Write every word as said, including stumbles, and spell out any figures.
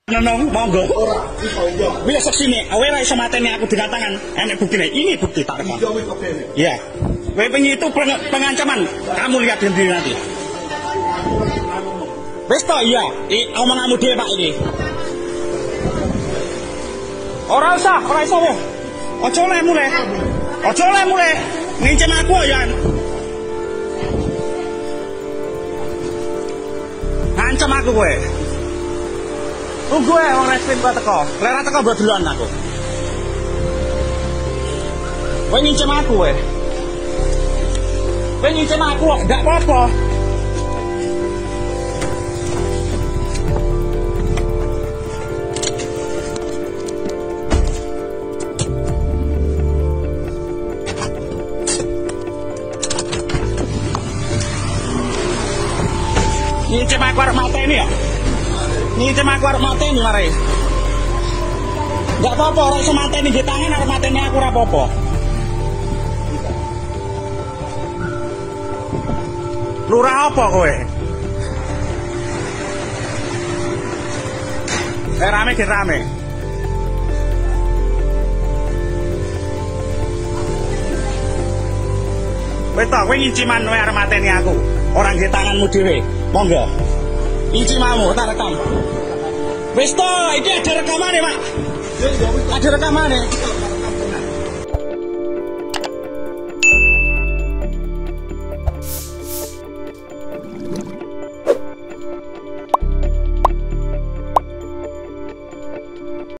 Nenong, monggo. Ora, iso iya. Wis seksine, kowe ora iso mateni aku dengan tangan. Enek buktine. Ini bukti tak rekam. Iya wis oke. Iya. Kowe pengen itu pengancaman. Kamu lihat sendiri nanti. Wis to iya, I, omonganmu dhewe Pak iki. Ora usah, ora iso weh. Aja oleh muleh. Aja oleh muleh. Ngincim aku ya. Ngancam aku kowe. Tunggu ya orang reskrim kau teko, lera teko buat duluan aku. Kowe ngincim aku we. Kowe ngincim aku, ndak apa-apa. Ngincim aku arep mateni ya. Ngincim aku arep mateni mare. Enggak apa-apa, ora iso mateni di tangan arep mateni aku ora apa-apa. Lurah apa kowe? Eh rame ki rame. Wis to kowe nginciman kowe arep mateni aku. Ora nggih tanganmu dhewe. Monggo. Incimamu tak rekam. Wis to, iki ada rekamane, Pak. Ada rekamane.